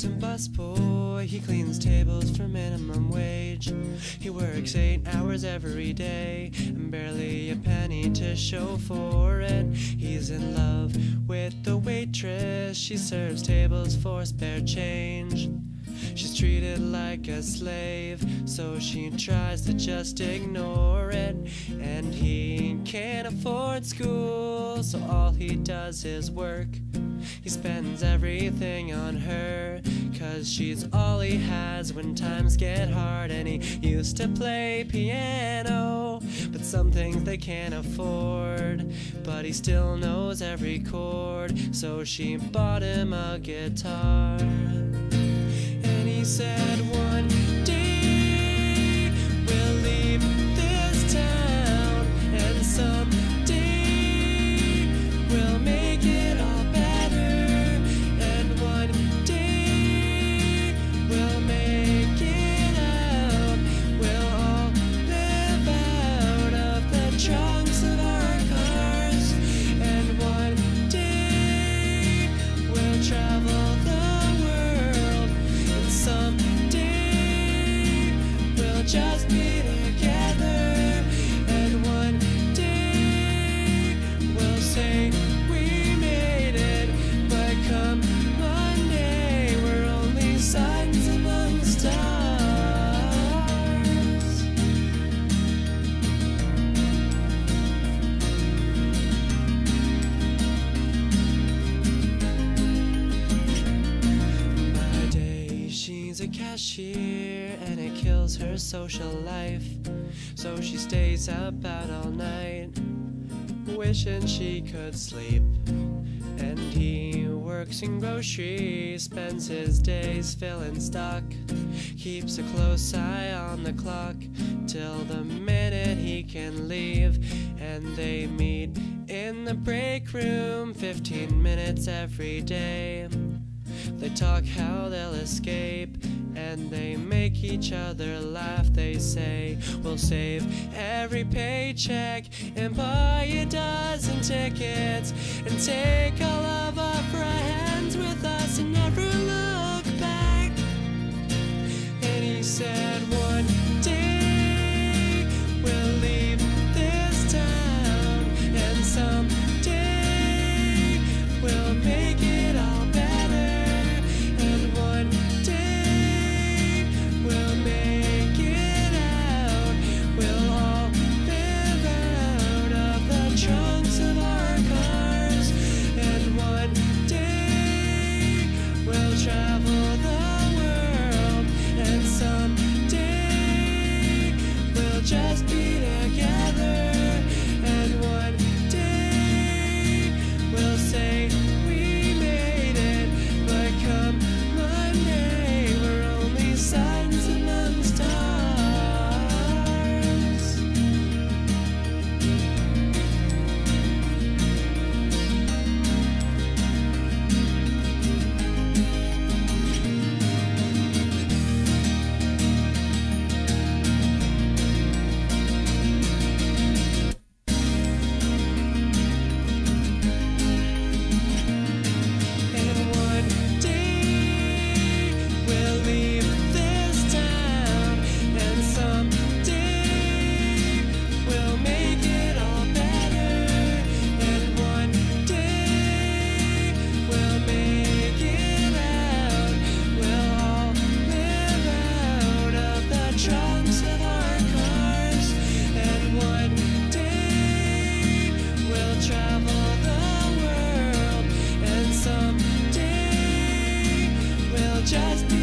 assistant busboy, he cleans tables for minimum wage. He works 8 hours every day and barely a penny to show for it. He's in love with the waitress, she serves tables for spare change. She's treated like a slave, so she tries to just ignore it. And he can't afford school, so all he does is work. He spends everything on her, 'cause she's all he has when times get hard. And he used to play piano, but some things they can't afford. But he still knows every chord, so she bought him a guitar. And he said, one day we'll leave this town, and someday we'll make it all better. And one day we'll make it out. We'll all live out of the trunks of our cars. And one day we'll travel the someday we'll just be together. And one day we'll say we made it. But come Monday, we're only suns among the stars. By day she's a cashier, and it kills her social life. So she stays up out all night, wishing she could sleep. And he works in groceries, spends his days filling stock, keeps a close eye on the clock till the minute he can leave. And they meet in the break room 15 minutes every day. They talk how they'll escape, and they make each other laugh. They say, we'll save every paycheck and buy a dozen tickets and take all of our friends with us and never look back. And he said, one day we'll leave this town, and someday we'll make it all better. Travel the world, and someday we'll just be together. And one day we'll say we made it. But come Monday, we're only suns among stars. Just